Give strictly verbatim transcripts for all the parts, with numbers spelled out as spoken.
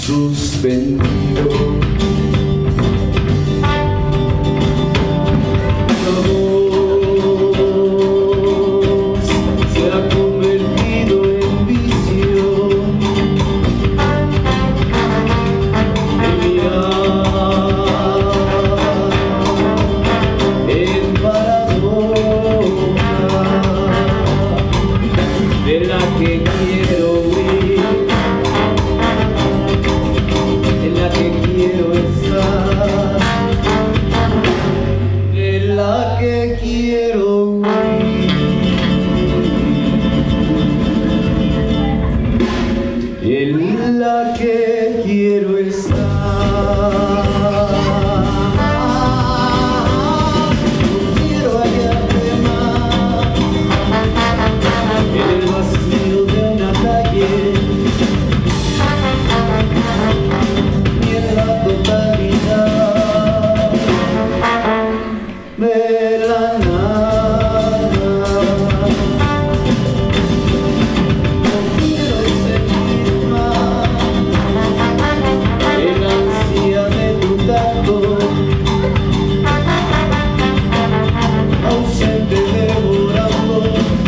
suspendido. La voz se ha convertido en vicio de mirar en paradoja de la que quiero huir, de la que quiero estar, de la que quiero huir, en la que quiero estar. No quiero hallarte más en el vacío de una calle, ni en la totalidad de la nada. No quiero sentir más el ansia de tu tacto, ausente devorando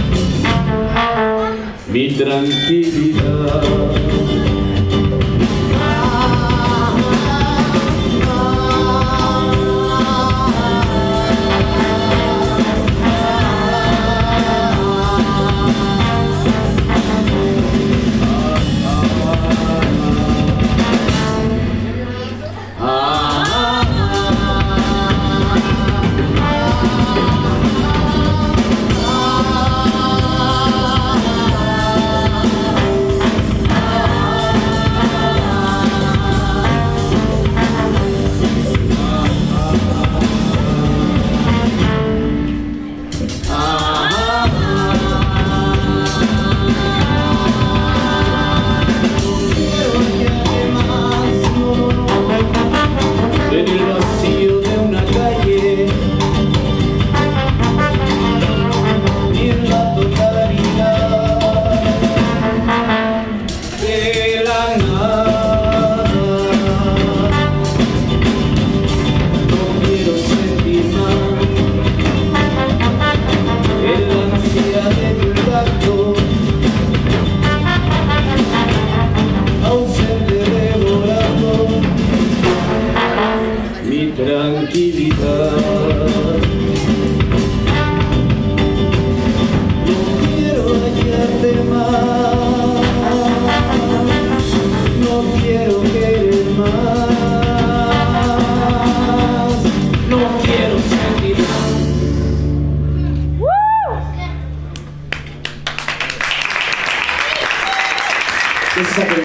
mi tranquilidad. En el vacío de una calle, ni en la totalidad de la nada. No quiero sentir más el ansia de tu tacto, ausente devorando mi tranquilidad. No quiero hallarte más, no quiero querer más, no quiero sentir más.